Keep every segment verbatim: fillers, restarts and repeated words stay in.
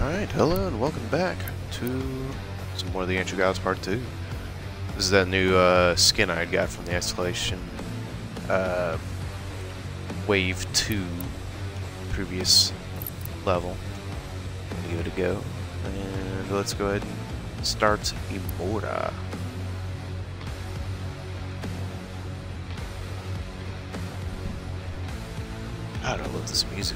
Alright, hello and welcome back to some more of the Ancient Gods Part two. This is that new uh, skin I got from the Escalation uh, Wave two previous level. Give it a go. And let's go ahead and start Immorta. God, I love this music.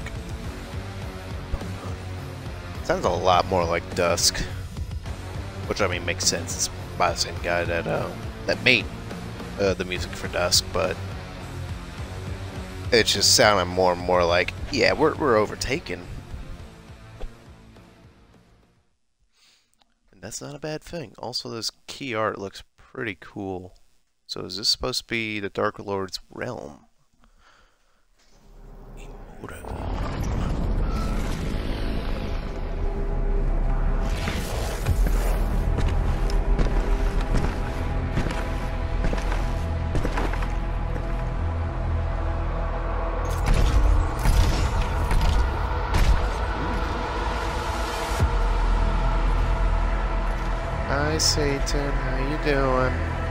Sounds a lot more like Dusk, which I mean makes sense. It's by the same guy that um, that made uh, the music for Dusk, but it's just sounding more and more like, yeah, we're we're overtaken, and that's not a bad thing. Also, this key art looks pretty cool. So is this supposed to be the Dark Lord's realm? Immorta. Hi Satan, how you doing?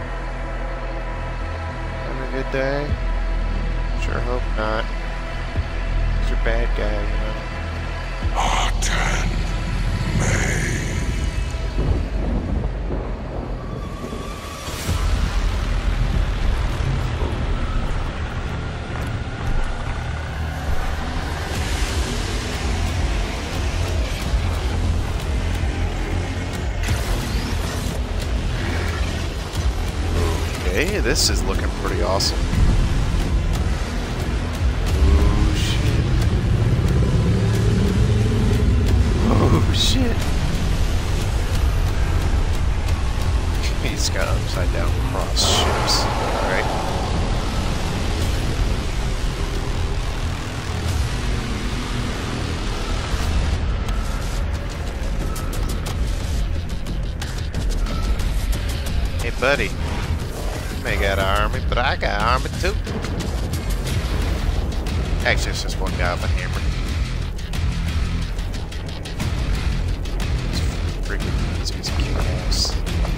Having a good day? Sure hope not. 'Cause you're a bad guy, you know. Arten May. Okay, this is looking pretty awesome. Oh shit. Oh shit. He's got upside down cross ships. Alright. Hey buddy. They got an army, but I got an army too. Actually, it's just one guy with a hammer. It's freaking easy as kick ass.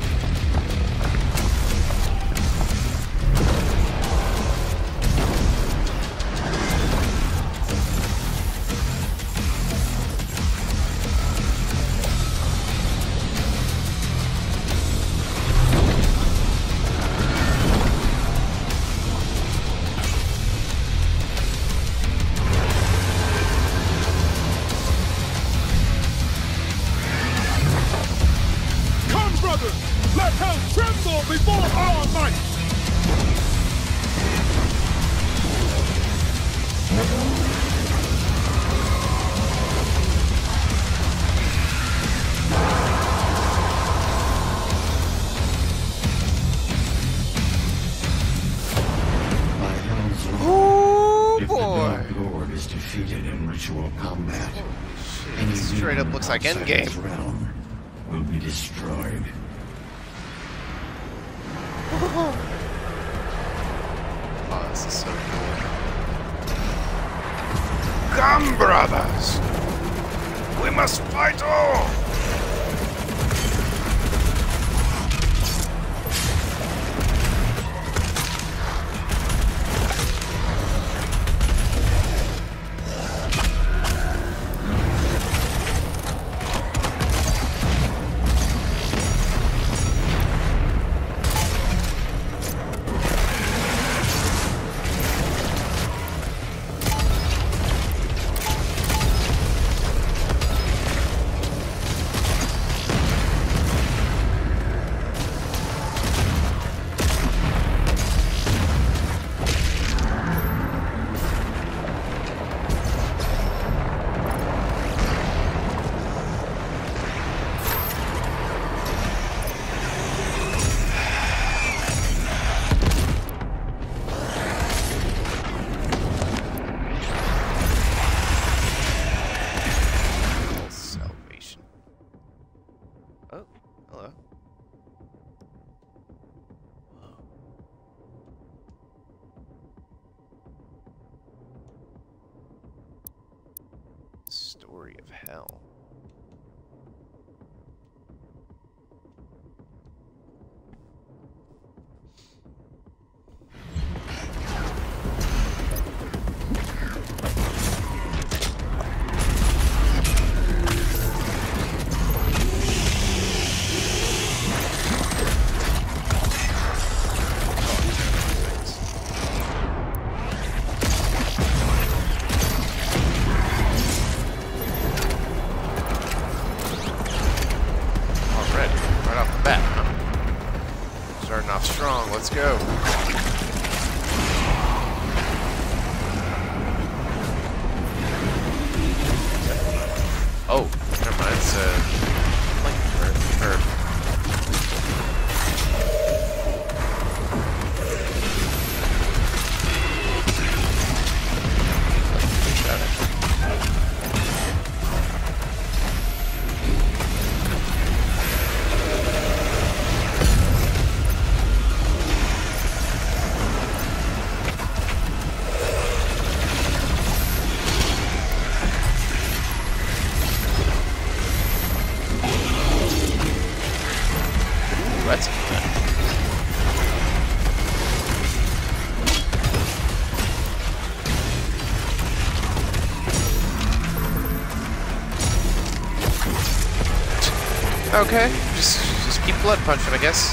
Let hell tremble before our might! Oh If boy! the Dark Lord is defeated in ritual combat, any Straight up looks like outside Endgame. this realm will be destroyed. Oh, this is so cool. Come, brothers! We must fight all! Story of Hell. let's go. Oh, never mind. It's uh, like Earth. Earth. That's okay. Just, just keep blood punching, I guess.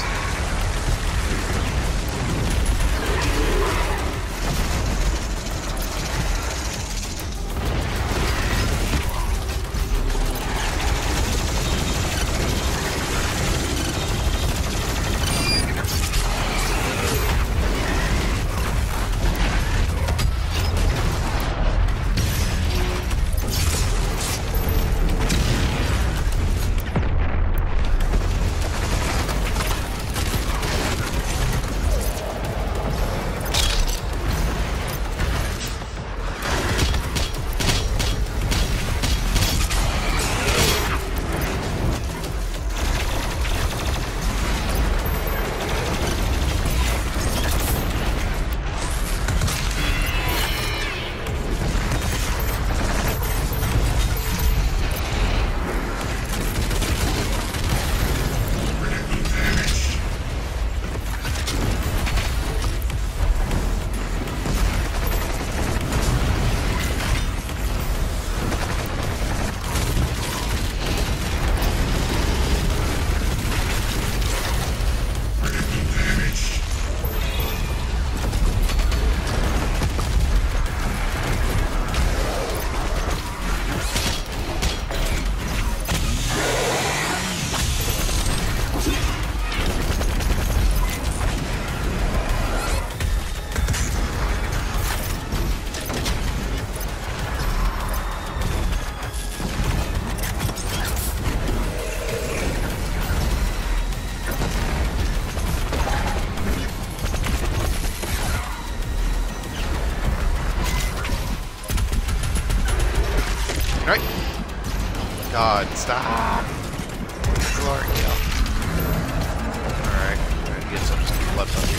Right. God, stop. Glory kill. Alright, trying to get some blood punching.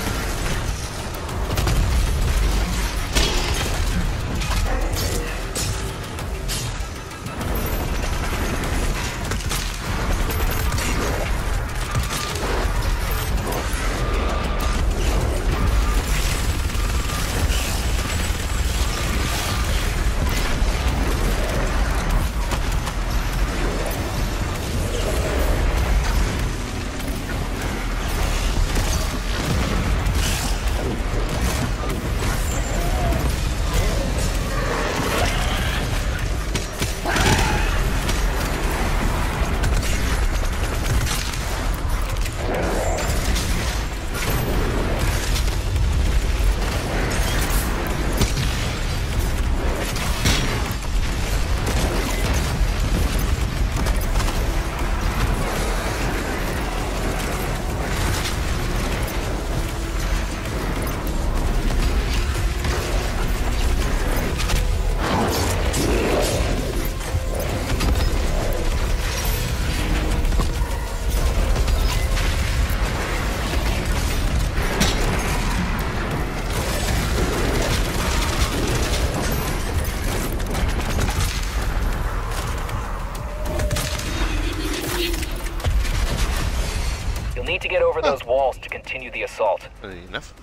Need to get over those walls to continue the assault. Enough.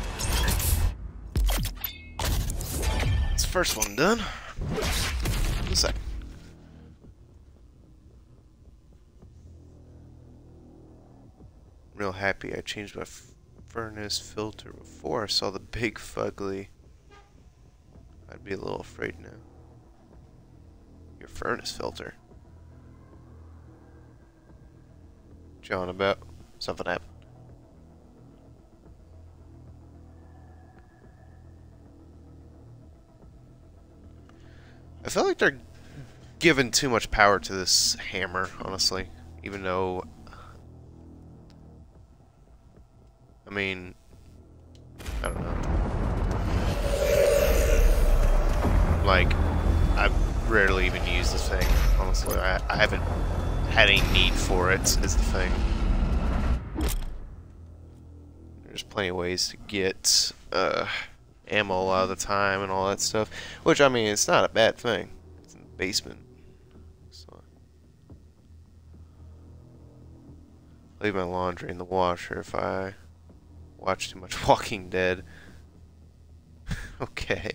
It's the first one done. The second. Real happy I changed my furnace filter before I saw the big fugly. I'd be a little afraid now. Your furnace filter. John, about something happened. I feel like they're giving too much power to this hammer, honestly. Even though, I mean, I don't know. Like, I've rarely even used this thing, honestly. I, I haven't had any need for it, is the thing. There's plenty of ways to get uh, ammo a lot of the time and all that stuff. Which, I mean, it's not a bad thing. It's in the basement. So. Leave my laundry in the washer if I watch too much Walking Dead. Okay.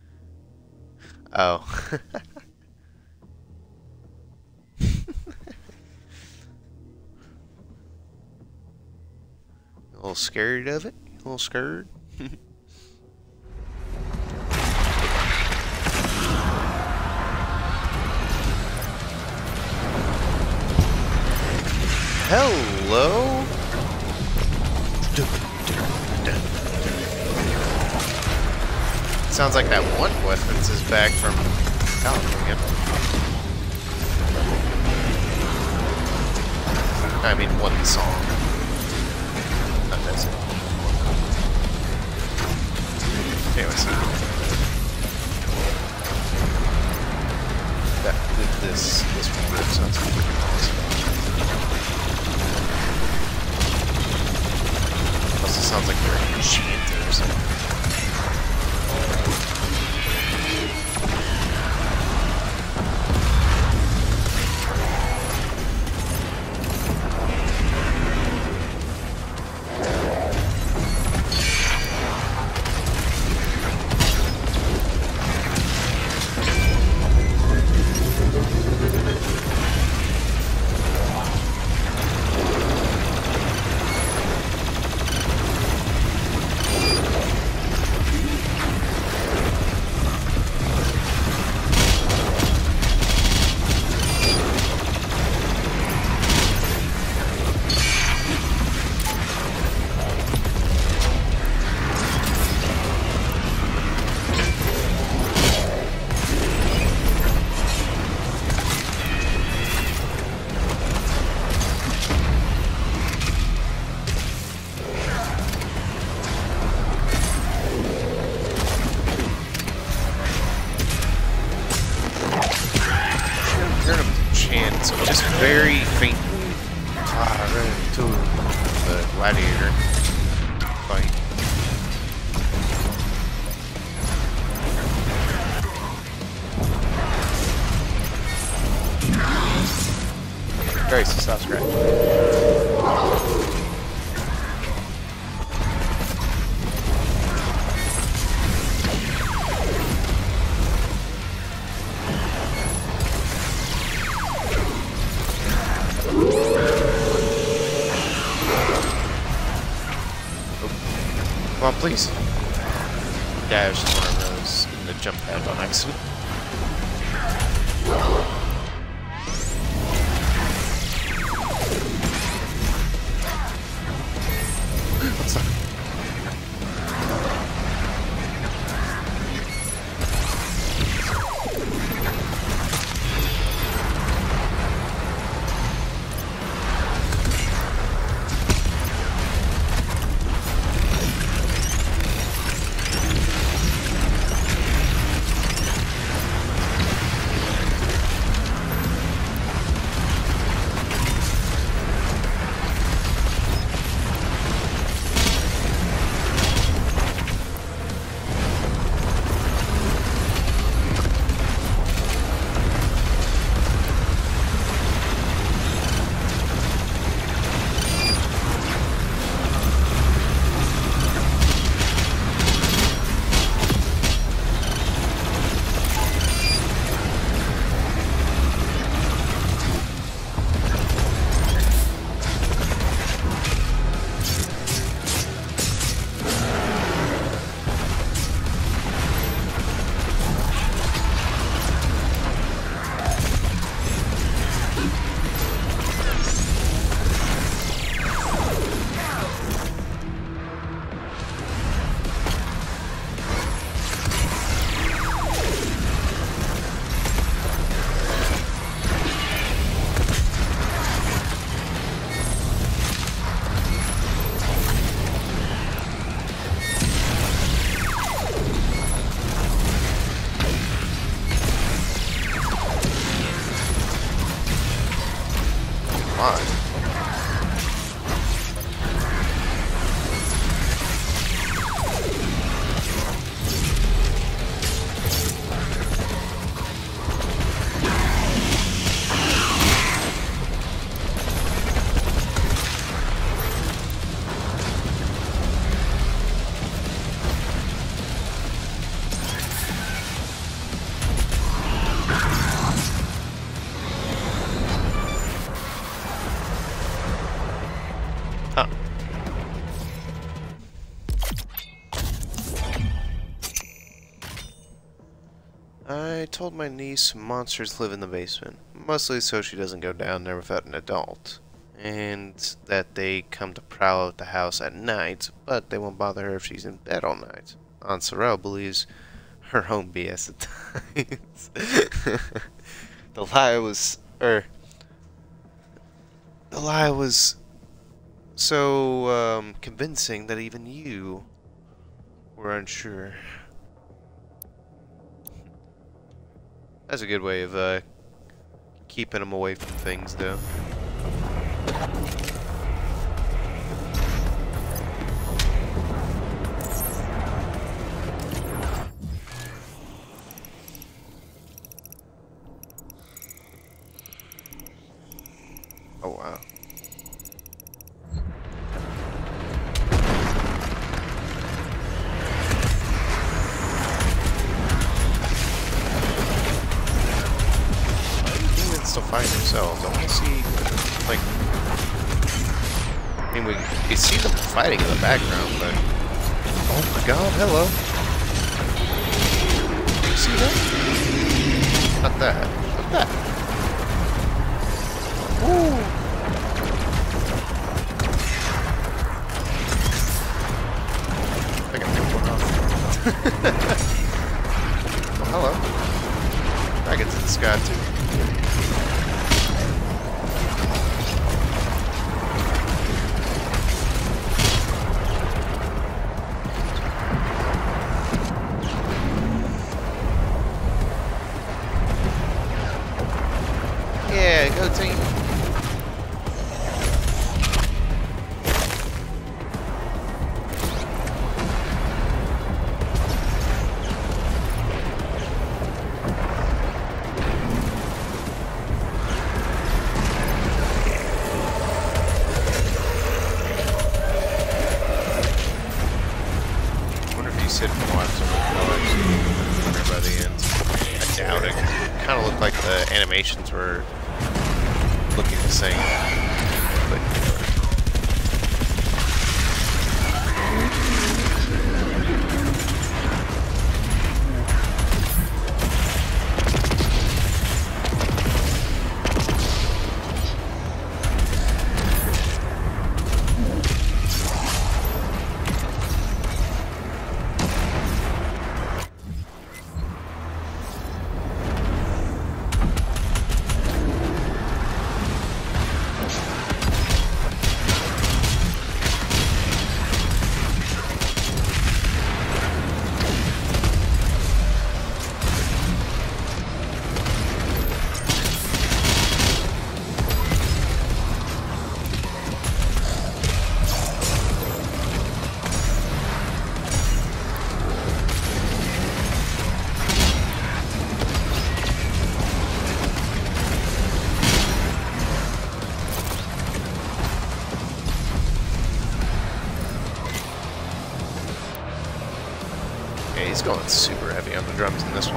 Oh. A little scared of it? A little scared? Hello? Sounds like that one weapons is back from California. I mean, one song. Not this. Anyways. That, this, this one really sounds pretty awesome. Plus it sounds like they're enchanted or something. Just very faintly to the gladiator fight. Grace, stop scratching. Come on, please. Dash is one of those in the jump pad on accident. What's that? on. Huh. I told my niece monsters live in the basement, mostly so she doesn't go down there without an adult, and that they come to prowl at the house at night, but they won't bother her if she's in bed all night. Aunt Sorrel believes her own B S at times. The lie was, er, the lie was so um, convincing that even you were unsure. That's a good way of uh, keeping them away from things, though. Oh, wow. Still fighting themselves. I want to see, like, I mean, we, we see them fighting in the background, but oh my god, hello. You see that? Not that. Not that. Woo! I got picked one off. Oh, hello. Dragons in the sky, too. Yeah, go team. I wonder if you sit and watch some of the colors by the end. I doubt it. It kind of looked like the animations were looking the same, but yeah, he's going super heavy on the drums in this one.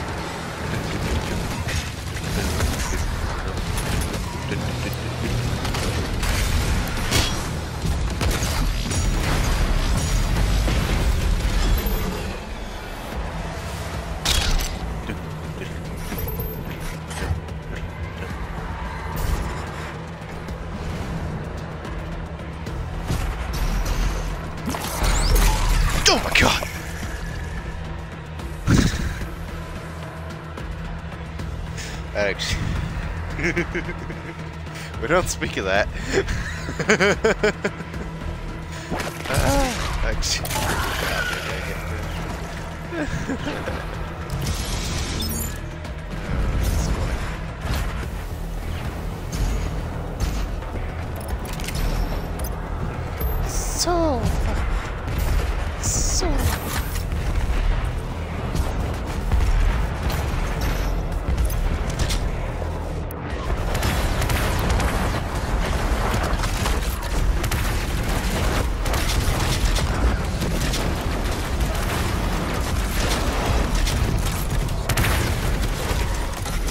Oh my god! Actually, we don't speak of that. ah, actually,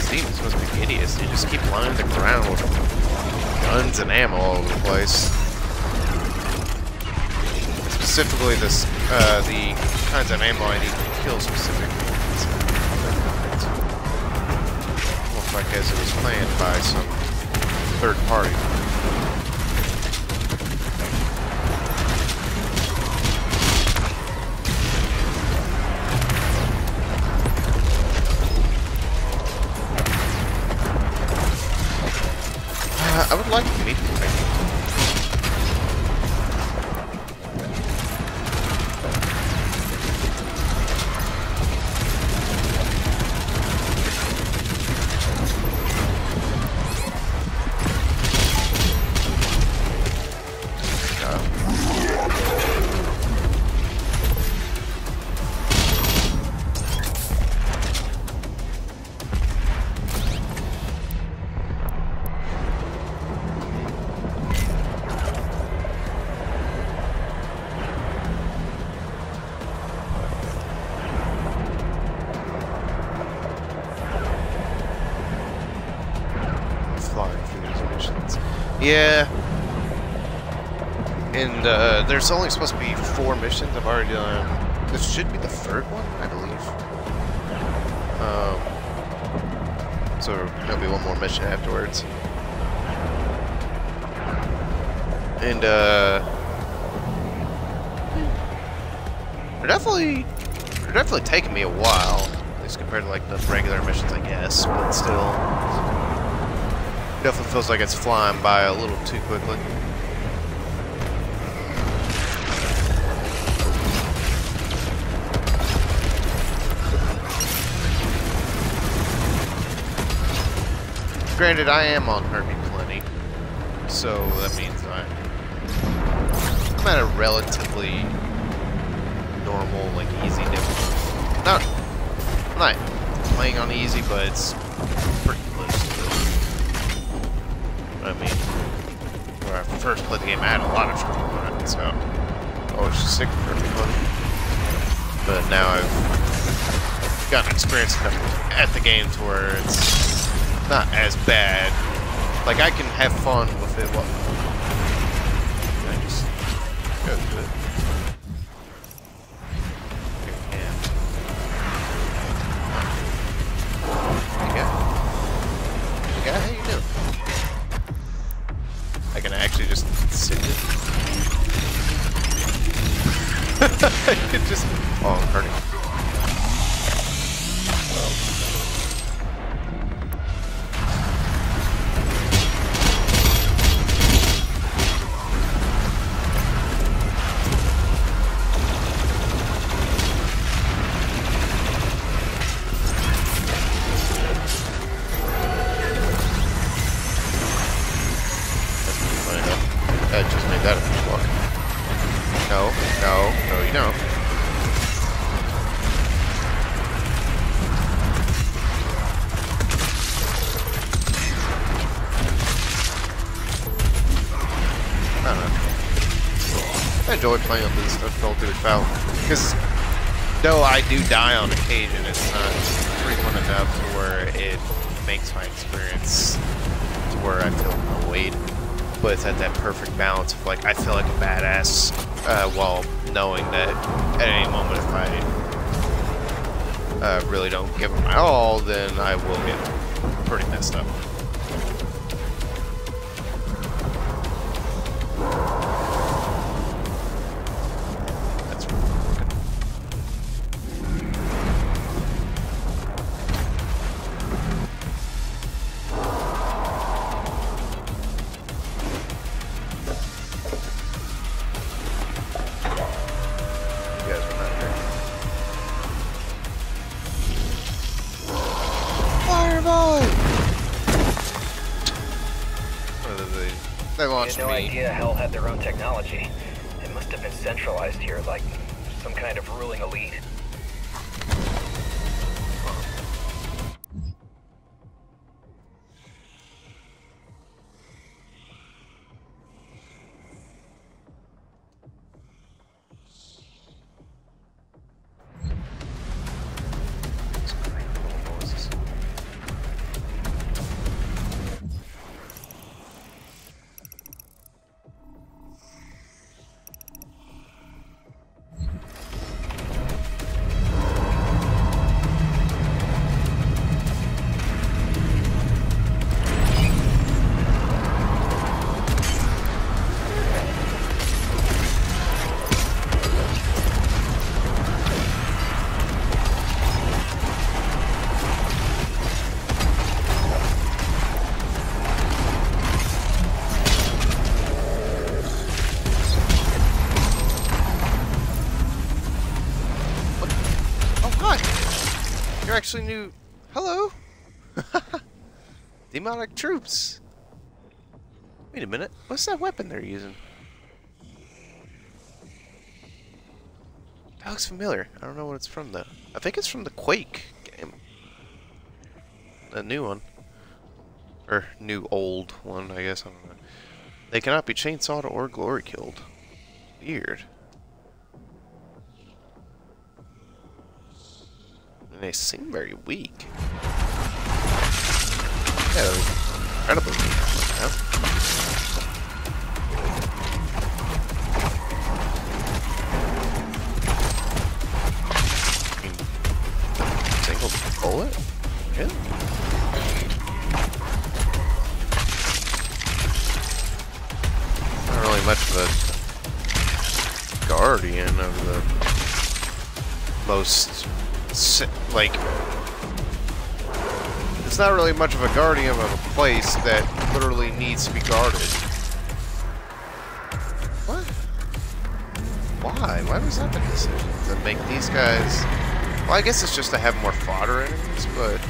demons must be idiots. They just keep lining the ground with guns and ammo all over the place. Specifically, this uh, the kinds of ammo I need to kill specific ones. Almost like as it was planned by some third party. I would like to meet you. Yeah, and uh, there's only supposed to be four missions. I've already done. This should be the third one, I believe. Um, so there'll be one more mission afterwards. And uh, they're definitely they're definitely taking me a while, at least compared to like the regular missions, I guess. But still. Definitely feels like it's flying by a little too quickly. Granted, I am on Herbie Plenty, so that means I'm, I'm at a relatively normal, like easy difficulty. Not, I'm not playing on easy, but it's pretty close to it. I mean, when I first played the game, I had a lot of trouble on it, so I was just sick of Herbie Plenty. But now I've gotten experience enough at the game to where it's not as bad. Like, I can have fun with it. What? I just go to it. Yeah. Hey, guy. Hey, guy, how you doing? I can actually just sit it. I could just. Oh, I'm hurting. That just made that a block. No, no, no, you don't. I don't know. I enjoy playing on this difficulty without, because though I do die on occasion, it's not frequent enough to where it makes my experience to where I feel annoyed. But it's at that perfect balance of like I feel like a badass uh, while knowing that at any moment if I uh, really don't give them my all, then I will get pretty messed up. That's broken. They launched I had no me. idea Hell had their own technology. It must have been centralized here, like some kind of ruling elite. actually new... Hello? Demonic troops. Wait a minute. What's that weapon they're using? That looks familiar. I don't know what it's from, though. I think it's from the Quake game. A new one. Or new old one, I guess. I don't know. They cannot be chainsawed or glory killed. Weird. And they seem very weak. Yeah, they're incredibly weak. Huh? I mean, single bullet? Yeah. Not really much of a guardian of the most, like, it's not really much of a guardian of a place that literally needs to be guarded. What? Why? Why was that the decision? To make these guys... Well, I guess it's just to have more fodder enemies, but...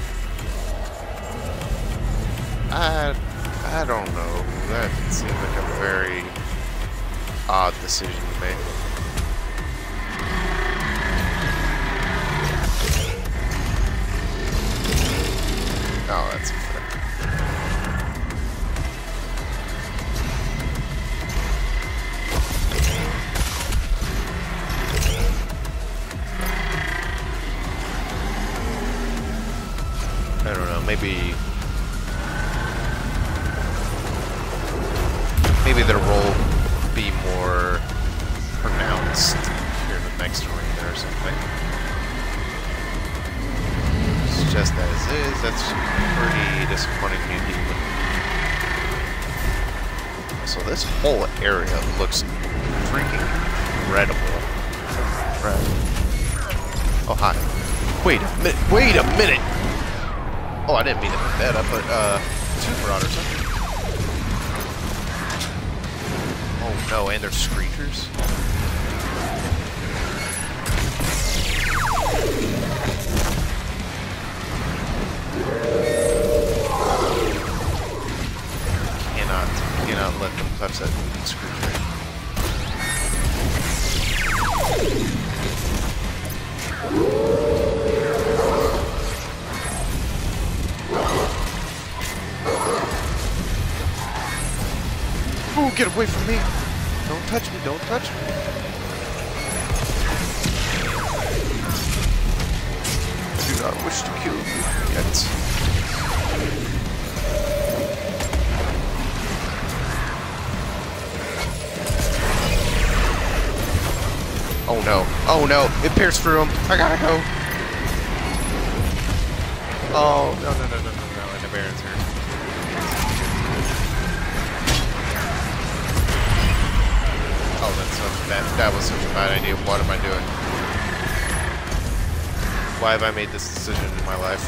I... I don't know. That seemed like a very odd decision to make. Oh, that's fair. I don't know, maybe... Maybe their role would be more pronounced here in the next arena or something. Just as is, that's pretty disappointing new demon. So this whole area looks freaking incredible. Right. Oh, hi. Wait a minute, wait a minute! Oh, I didn't mean to put that up, but, uh, Tomb Rod or something. Oh no, and they're screechers. Cannot, cannot let them touch that screecher. Oh, get away from me! Don't touch me, don't touch me! Do not wish to kill you yet. Oh no, oh no, it pierced through him. I gotta go. Oh, no, no, no, no, no, no, and the Baron's here. Oh, that's such a bad, that was such a bad idea. What am I doing? Why have I made this decision in my life?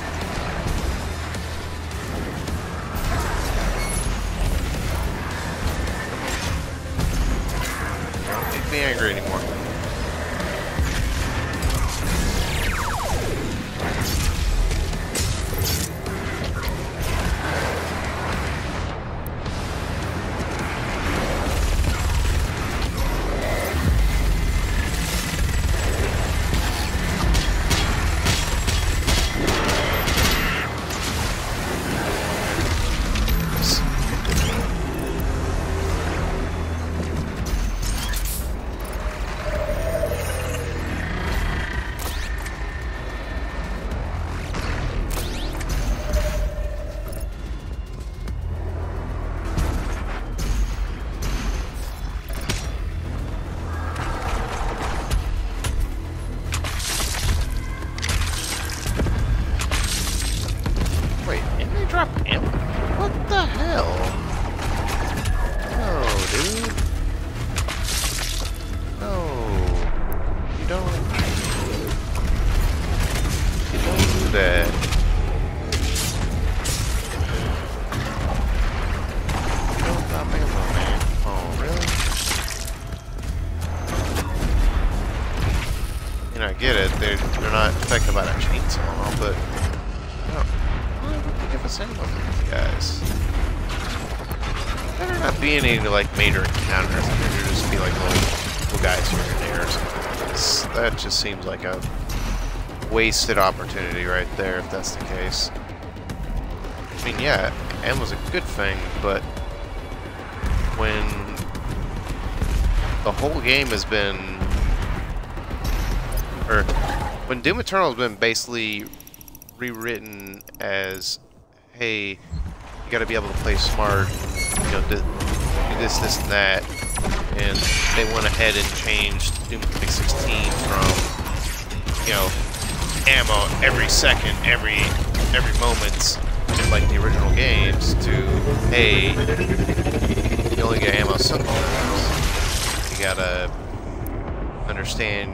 Don't make me angry anymore. What the hell? No, dude. No. You don't... You don't do that. You don't drop ammo, man. Oh, really? You know, I get it. They're, they're not affected by that chainsaw, but... bonus ammo for you guys. Better not be any like major encounters. There just be like little, little guys here and there or something. This, that just seems like a wasted opportunity right there if that's the case. I mean, yeah, ammo's a good thing, but when the whole game has been, or when Doom Eternal has been basically rewritten as, hey, you gotta be able to play smart, you know, do this, this, and that, and they went ahead and changed Doom twenty sixteen from, you know, ammo every second, every every moment, like the original games, to, hey, you only get ammo sometimes. You gotta understand,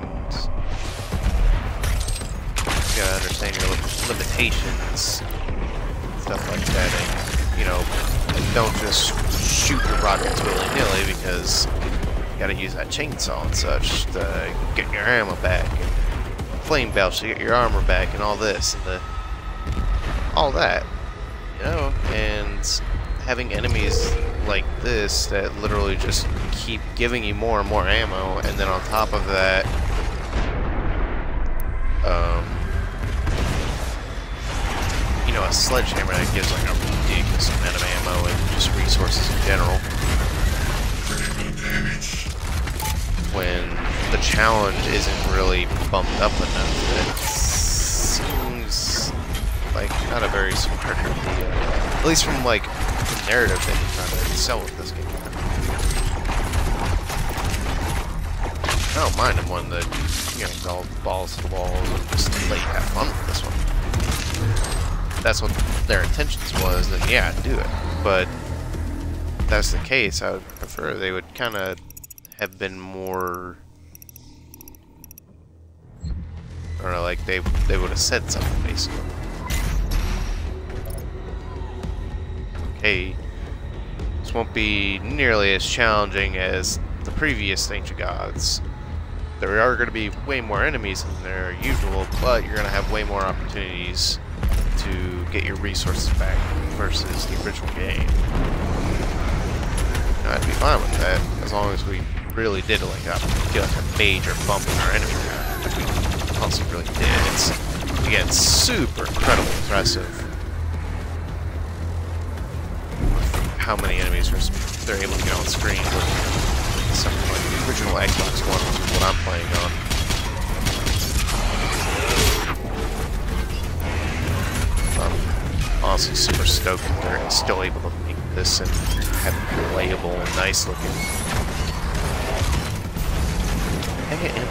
you gotta understand your limitations, stuff like that, and, you know, and don't just shoot your rockets willy-nilly because you gotta use that chainsaw and such to get your ammo back, and flame belch to get your armor back, and all this, and the, all that, you know, and having enemies like this that literally just keep giving you more and more ammo, and then on top of that, um, you know, a sledgehammer that gives like a ridiculous amount of ammo and just resources in general. When the challenge isn't really bumped up enough, it seems like not a very smart idea. At least from like the narrative that you're trying to sell with this game. I don't mind them when the, you know, it's all balls to the walls and just like have fun with this one. If that's what their intentions was, then yeah, do it. But if that's the case, I would prefer they would kind of have been more, or like they they would have said something basically. Hey, this won't be nearly as challenging as the previous Ancient Gods. There are going to be way more enemies than their usual, but you're going to have way more opportunities to get your resources back versus the original game. I'd be fine with that, as long as we really did like a, get like a major bump in our enemy count, which we also really did. It's, again, super incredibly impressive how many enemies are, they're able to get on screen with something like the original Xbox One, which is what I'm playing on. I'm honestly super stoked that they're still able to make this and have it playable and nice looking. And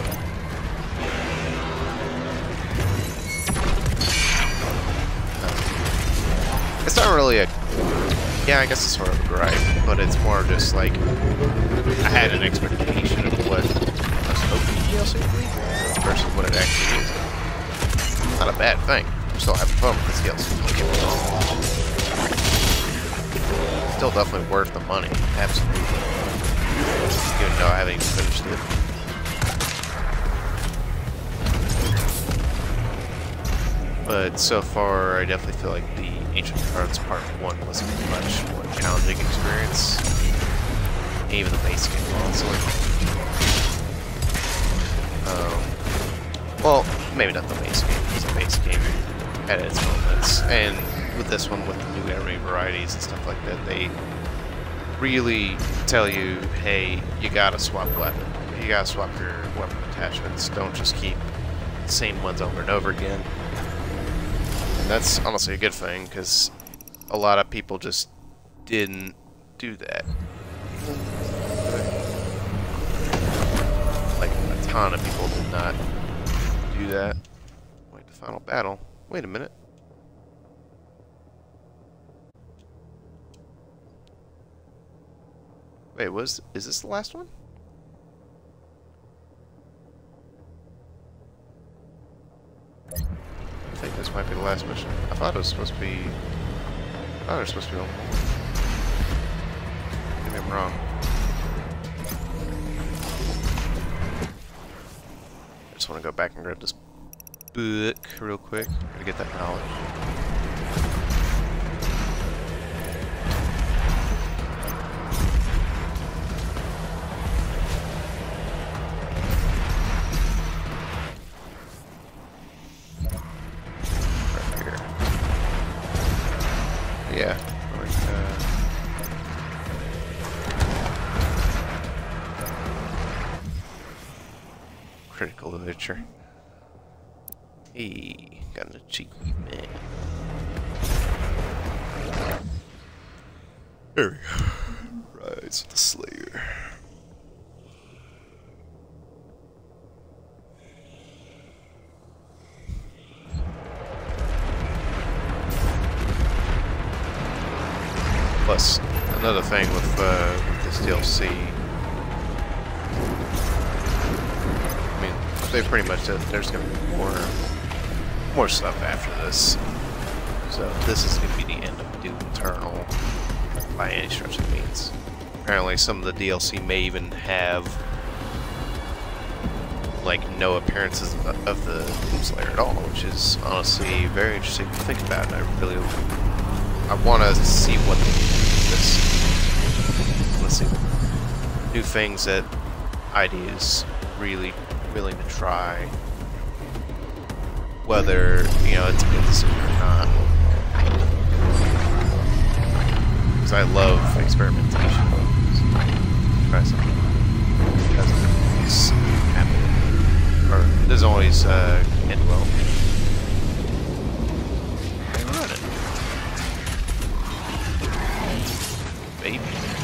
um, it's not really a, yeah, I guess it's sort of a gripe, but it's more just like I had an expectation of what I was hoping the D L C would be versus what it actually is. Not a bad thing. I'm still having fun with this D L C. Still definitely worth the money, absolutely. Even though I haven't even finished it. But so far, I definitely feel like the Ancient Gods Part one was a much more challenging experience. Even the base game, honestly. Um, well, maybe not the base game, because the base game had its moments. And with this one, with the new enemy varieties and stuff like that, they really tell you, hey, you gotta swap weapon. You gotta swap your weapon attachments. Don't just keep the same ones over and over again. And that's honestly a good thing, because a lot of people just didn't do that. Like, a ton of people did not do that. Wait, the final battle. Wait a minute. Wait, was is this the last one? I think this might be the last mission. I thought it was supposed to be. I thought it was supposed to be one more. Maybe I'm wrong. I just want to go back and grab this book real quick to get that knowledge. yeah. Like, uh, critical literature. Hey, got an achievement. There we go. Rise of the Slayer. Plus, another thing with, uh, with this D L C, I mean, they pretty much said there's going to be more, more stuff after this. So this is going to be the end of Doom Eternal by any stretch of the means. Apparently, some of the D L C may even have like no appearances of, of the Doomslayer at all, which is honestly very interesting to think about. And I really, I want to see what they do with this. Let's see, new things that I D is really willing to try, whether you know it's a good decision or not. Because I love experimentation. Try something. Doesn't always happen, or doesn't always uh, end well. I'm running, baby.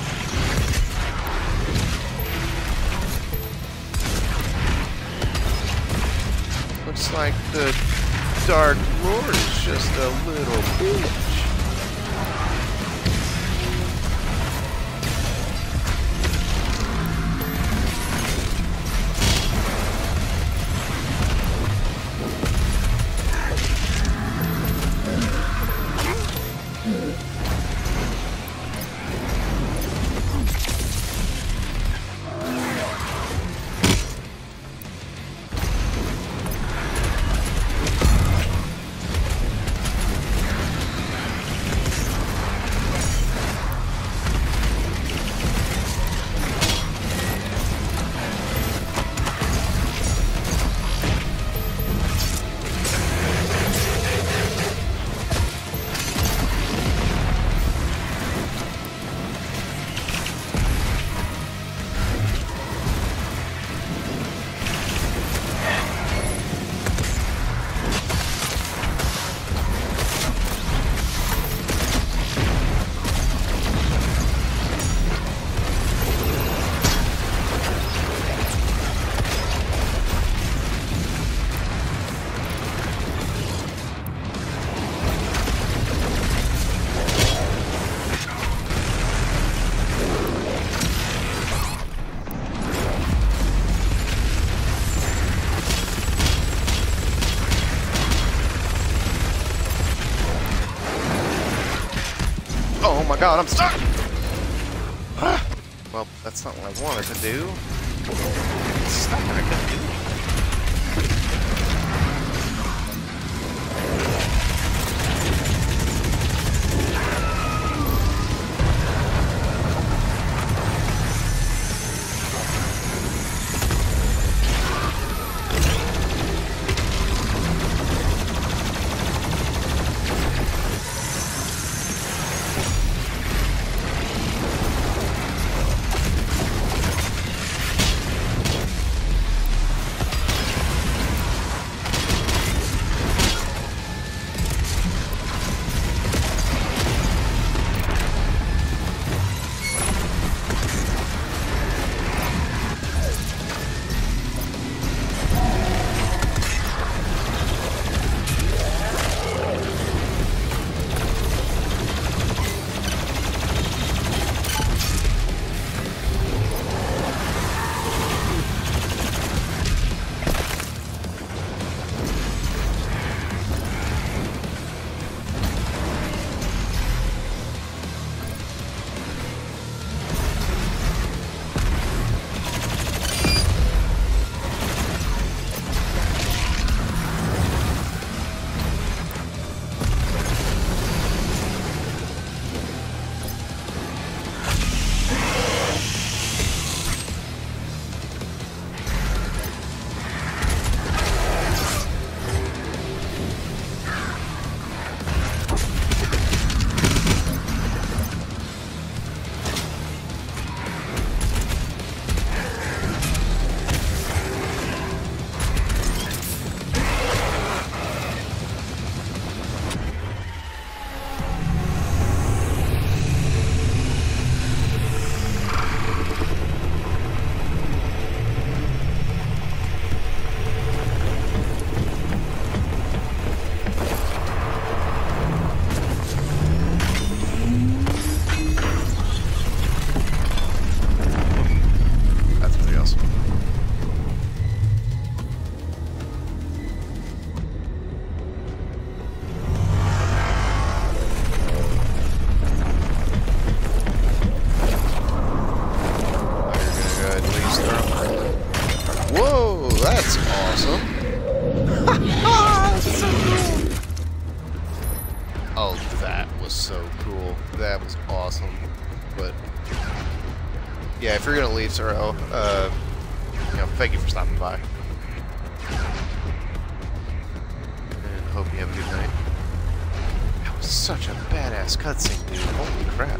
Looks like the Dark Lord is just a little bitch. Oh my god, I'm stuck! Ah, well, that's not what I wanted to do. I'm stuck and I couldn't do it. so cool. That was awesome. But yeah, if you're gonna leave, Sorrel, uh, you know, thank you for stopping by. And hope you have a good night. That was such a badass cutscene, dude. Holy crap.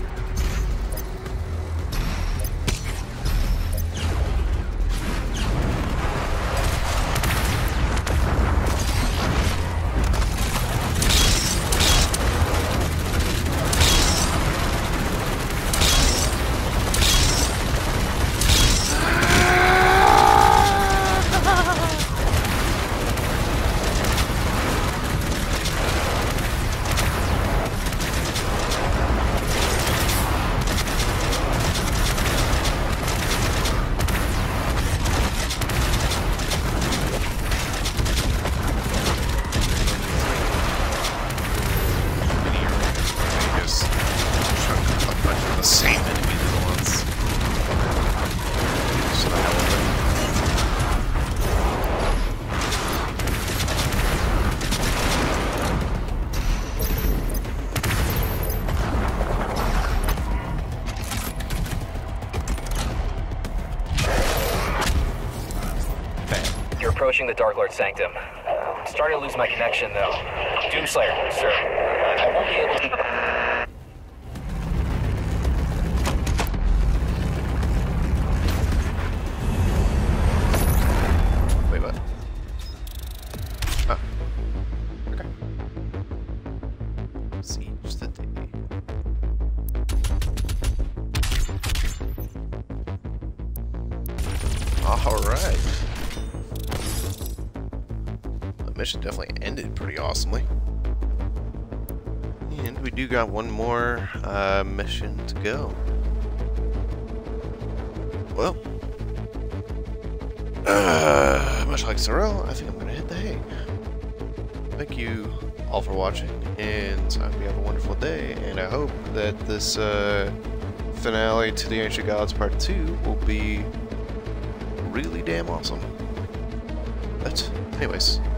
Approaching the Dark Lord Sanctum. I'm starting to lose my connection, though. Doomslayer, sir. I won't be able to... Wait, what? Oh. Okay. Siege the day. Alright. Mission definitely ended pretty awesomely. And we do got one more uh, mission to go. Well, uh, much like Sorrel, I think I'm going to hit the hay. Thank you all for watching, and I hope you have a wonderful day, and I hope that this uh, finale to the Ancient Gods Part two will be really damn awesome. But, anyways,